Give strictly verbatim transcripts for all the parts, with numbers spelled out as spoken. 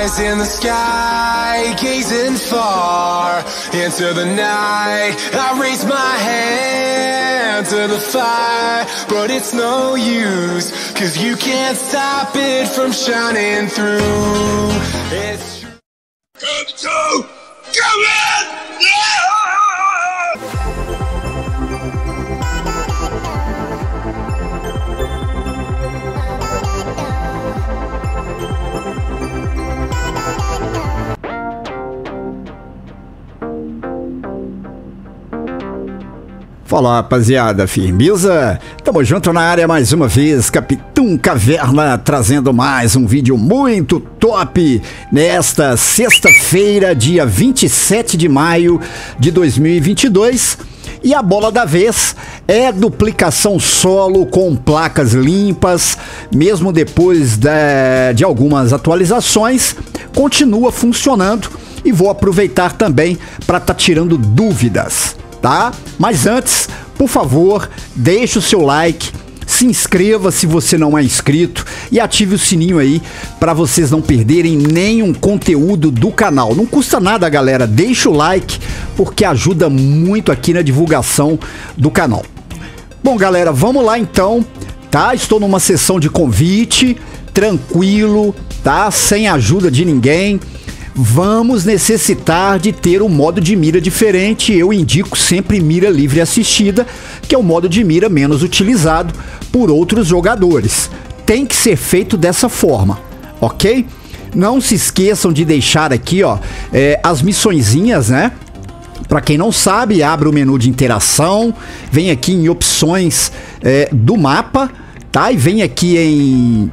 eyes in the sky, gazing far into the night. I raise my hand to the fire, but it's no use, cause you can't stop it from shining through. It's true. Come to, come in! Yeah! Fala, rapaziada, firmeza? Tamo junto na área mais uma vez, Capitão Caverna, trazendo mais um vídeo muito top nesta sexta-feira, dia vinte e sete de maio de dois mil e vinte e dois. E a bola da vez é duplicação solo com placas limpas, mesmo depois de, de algumas atualizações, continua funcionando e vou aproveitar também para estar tá tirando dúvidas. Tá? Mas antes, por favor, deixe o seu like, se inscreva se você não é inscrito e ative o sininho aí para vocês não perderem nenhum conteúdo do canal. Não custa nada, galera, deixa o like porque ajuda muito aqui na divulgação do canal. Bom, galera, vamos lá então, tá? Estou numa sessão de convite, tranquilo, tá? Sem ajuda de ninguém. Vamos necessitar de ter um modo de mira diferente. Eu indico sempre mira livre assistida, que é o modo de mira menos utilizado por outros jogadores. Tem que ser feito dessa forma, ok? Não se esqueçam de deixar aqui, ó, é, as missõezinhas, né? Para quem não sabe, abre o menu de interação, vem aqui em opções é, do mapa, tá? E vem aqui em...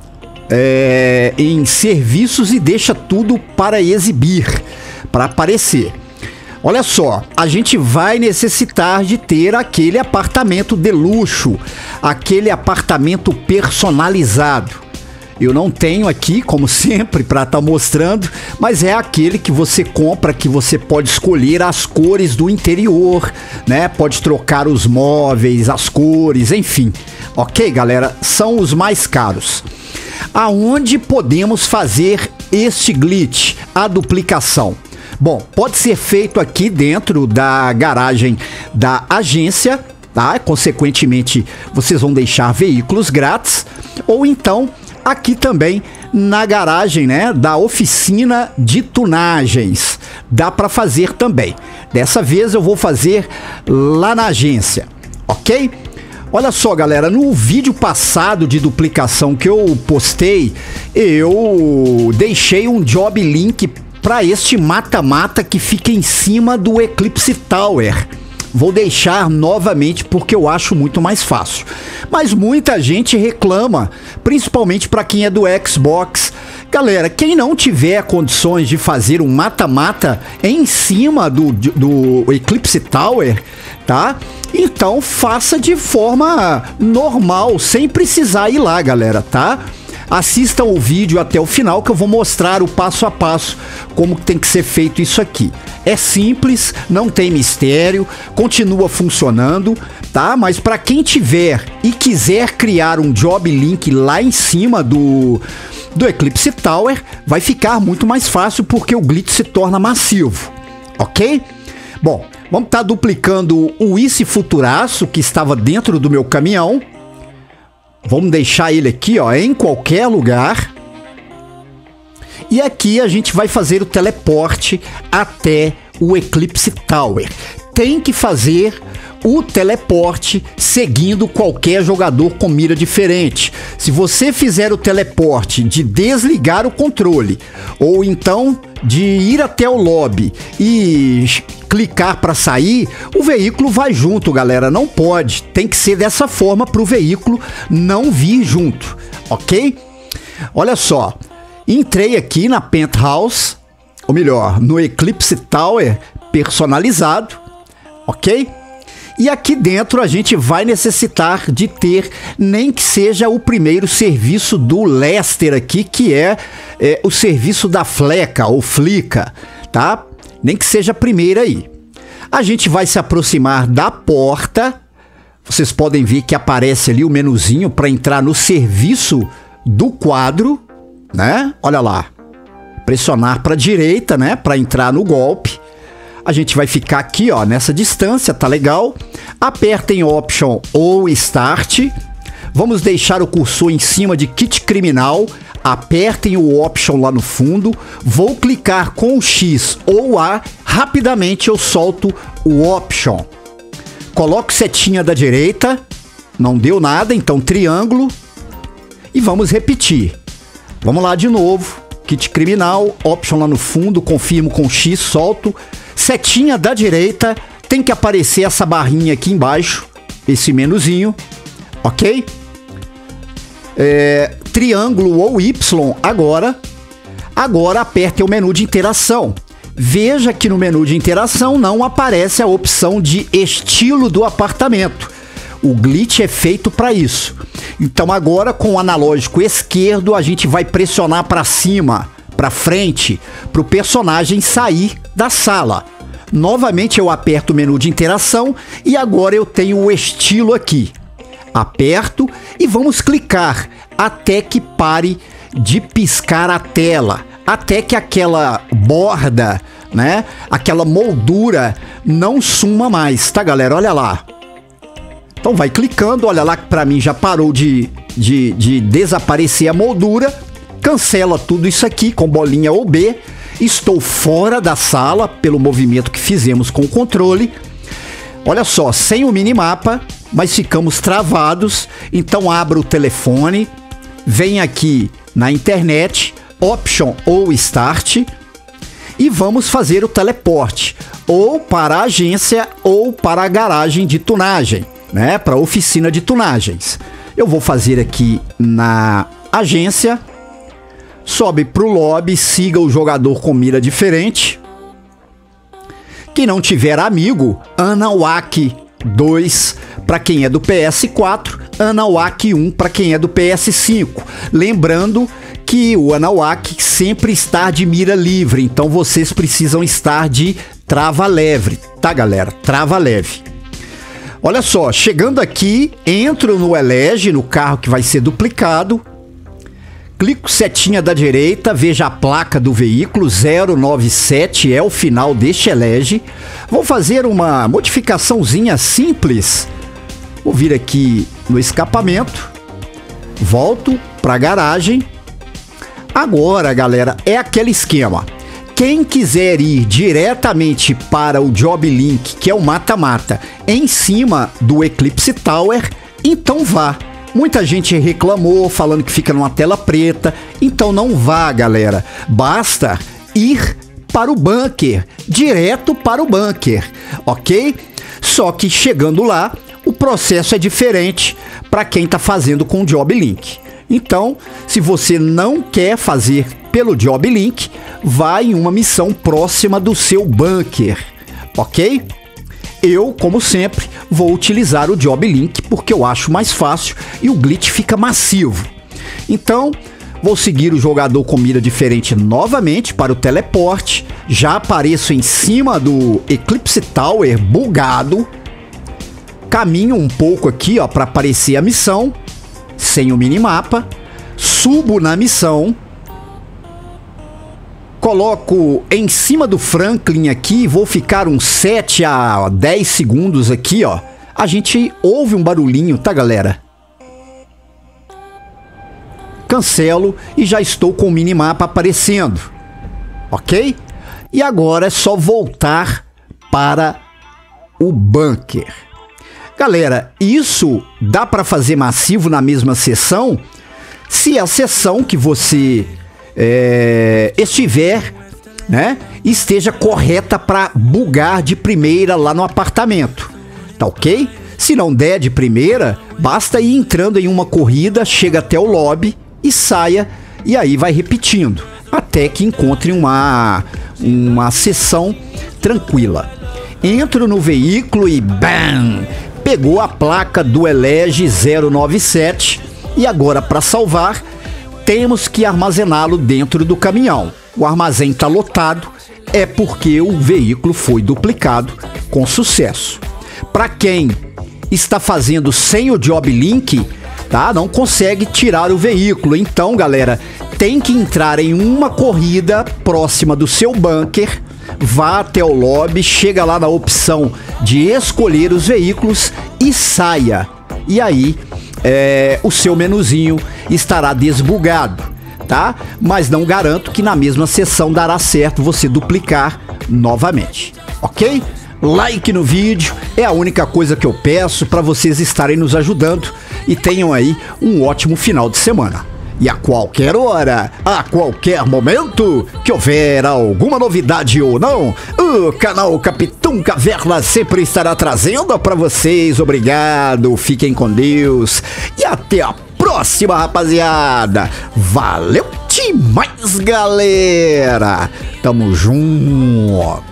É, em serviços e deixa tudo para exibir, para aparecer. Olha só, a gente vai necessitar de ter aquele apartamento de luxo, aquele apartamento personalizado. Eu não tenho aqui, como sempre, para estar mostrando, mas é aquele que você compra, que você pode escolher as cores do interior, né? Pode trocar os móveis, as cores, enfim. Ok, galera? São os mais caros. Aonde podemos fazer este glitch, a duplicação? Bom, pode ser feito aqui dentro da garagem da agência, tá? Consequentemente, vocês vão deixar veículos grátis, ou então aqui também na garagem, né, da oficina de tunagens. Dá para fazer também. Dessa vez eu vou fazer lá na agência, ok? Olha só, galera, no vídeo passado de duplicação que eu postei, eu deixei um job link para este mata-mata que fica em cima do Eclipse Tower. Vou deixar novamente porque eu acho muito mais fácil. Mas muita gente reclama, principalmente para quem é do Xbox. Galera, quem não tiver condições de fazer um mata-mata em cima do, do Eclipse Tower, tá? Então faça de forma normal, sem precisar ir lá, galera, tá? Assistam o vídeo até o final que eu vou mostrar o passo a passo como tem que ser feito isso aqui. É simples, não tem mistério, continua funcionando, tá? Mas para quem tiver e quiser criar um job link lá em cima do, do Eclipse Tower, vai ficar muito mais fácil porque o glitch se torna massivo, ok? Bom, vamos estar duplicando o Isse Futuraço que estava dentro do meu caminhão. Vamos deixar ele aqui, ó, em qualquer lugar. E aqui a gente vai fazer o teleporte até o Eclipse Tower. Tem que fazer o teleporte seguindo qualquer jogador com mira diferente. Se você fizer o teleporte de desligar o controle, ou então de ir até o lobby e clicar para sair, o veículo vai junto, galera. Não pode, tem que ser dessa forma para o veículo não vir junto, ok? Olha só, entrei aqui na Penthouse, ou melhor, no Eclipse Tower personalizado, ok? E aqui dentro a gente vai necessitar de ter nem que seja o primeiro serviço do Lester aqui, que é, é o serviço da Fleca ou Flica, tá? Nem que seja a primeira aí. A gente vai se aproximar da porta. Vocês podem ver que aparece ali o menuzinho para entrar no serviço do quadro, né? Olha lá. pressionar para a direita, né, para entrar no golpe. A gente vai ficar aqui, ó, nessa distância, tá legal? Apertem Option ou Start. Vamos deixar o cursor em cima de Kit Criminal. Apertem o Option lá no fundo. Vou clicar com o X ou A. Rapidamente eu solto o Option. Coloco setinha da direita. Não deu nada, então triângulo. E vamos repetir. Vamos lá de novo. Kit Criminal, Option lá no fundo. Confirmo com X, solto. Setinha da direita, tem que aparecer essa barrinha aqui embaixo, esse menuzinho, ok? É, triângulo ou Y agora. Agora aperte o menu de interação. Veja que no menu de interação não aparece a opção de estilo do apartamento. O glitch é feito para isso. Então agora com o analógico esquerdo a gente vai pressionar para cima, para frente, para o personagem sair da sala. Novamente eu aperto o menu de interação e agora eu tenho o estilo aqui. Aperto e vamos clicar até que pare de piscar a tela, até que aquela borda, né, aquela moldura não suma mais, tá, galera? Olha lá. Então vai clicando, olha lá que para mim já parou de, de, de desaparecer a moldura. Cancela tudo isso aqui com bolinha ou B. Estou fora da sala pelo movimento que fizemos com o controle. Olha só, sem o minimapa, mas ficamos travados. Então abra o telefone, vem aqui na internet, Option ou Start, e vamos fazer o teleporte, ou para a agência ou para a garagem de tunagem, né? Para a oficina de tunagens. Eu vou fazer aqui na agência. Sobe para o lobby, siga o jogador com mira diferente. Quem não tiver amigo, Anunnaki dois para quem é do P S quatro, Anunnaki um para quem é do P S cinco. Lembrando que o Anunnaki sempre está de mira livre, então vocês precisam estar de trava leve, tá, galera? Trava leve. Olha só, chegando aqui, entro no Elege, no carro que vai ser duplicado. Clico setinha da direita, veja a placa do veículo, zero nove sete é o final deste Elege. Vou fazer uma modificaçãozinha simples. Vou vir aqui no escapamento, volto para a garagem. Agora, galera, é aquele esquema. Quem quiser ir diretamente para o Job Link, que é o mata-mata, em cima do Eclipse Tower, então vá. Muita gente reclamou, falando que fica numa tela preta. Então não vá, galera. Basta ir para o bunker, direto para o bunker, ok? Só que chegando lá, o processo é diferente para quem está fazendo com o Job Link. Então, se você não quer fazer pelo Job Link, vá em uma missão próxima do seu bunker, ok? Eu, como sempre, vou utilizar o Job Link porque eu acho mais fácil e o glitch fica massivo. Então, vou seguir o jogador com mira diferente novamente para o teleporte. Já apareço em cima do Eclipse Tower bugado. Caminho um pouco aqui, ó, para aparecer a missão, sem o minimapa. Subo na missão. Coloco em cima do Franklin aqui, vou ficar uns sete a dez segundos aqui, ó. A gente ouve um barulhinho, tá, galera? Cancelo e já estou com o minimapa aparecendo, ok? E agora é só voltar para o bunker. Galera, isso dá para fazer massivo na mesma sessão se a sessão que você é, estiver, né, esteja correta para bugar de primeira lá no apartamento, tá ok? Se não der de primeira, basta ir entrando em uma corrida, chega até o lobby e saia, e aí vai repetindo, até que encontre uma, uma sessão tranquila. Entro no veículo e bam! Pegou a placa do Elege zero nove sete e agora para salvar temos que armazená-lo dentro do caminhão. O armazém está lotado, é porque o veículo foi duplicado com sucesso. Para quem está fazendo sem o Job Link, tá? Não consegue tirar o veículo. Então, galera, tem que entrar em uma corrida próxima do seu bunker, vá até o lobby, chega lá na opção de escolher os veículos e saia. E aí, é, o seu menuzinho estará desbugado, tá? Mas não garanto que na mesma sessão dará certo você duplicar novamente, ok? Like no vídeo é a única coisa que eu peço para vocês estarem nos ajudando e tenham aí um ótimo final de semana. E a qualquer hora, a qualquer momento que houver alguma novidade ou não, o canal Capitão Caverna sempre estará trazendo para vocês. Obrigado, fiquem com Deus e até a próxima, rapaziada. Valeu demais, galera. Tamo junto.